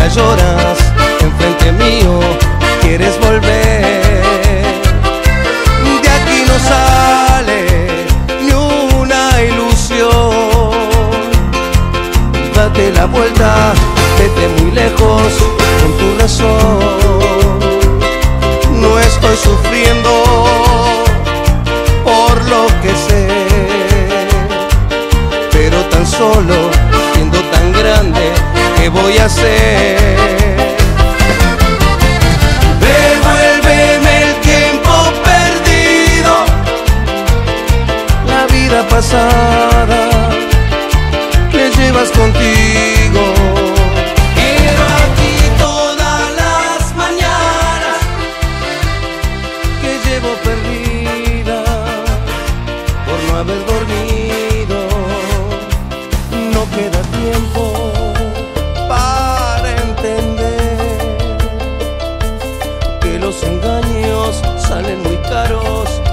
ahora lloras enfrente mío, quieres volver. De aquí no sale ni una ilusión. Date la vuelta, vete muy lejos con tu razón. No estoy sufriendo por lo que sé, pero tan solo siendo tan grande, ¿qué voy a hacer? Devuélveme el tiempo perdido, la vida pasada que llevas contigo. Quiero aquí todas las mañanas que llevo perdida por no haber dormido. No queda tiempo para entender que los engaños salen muy caros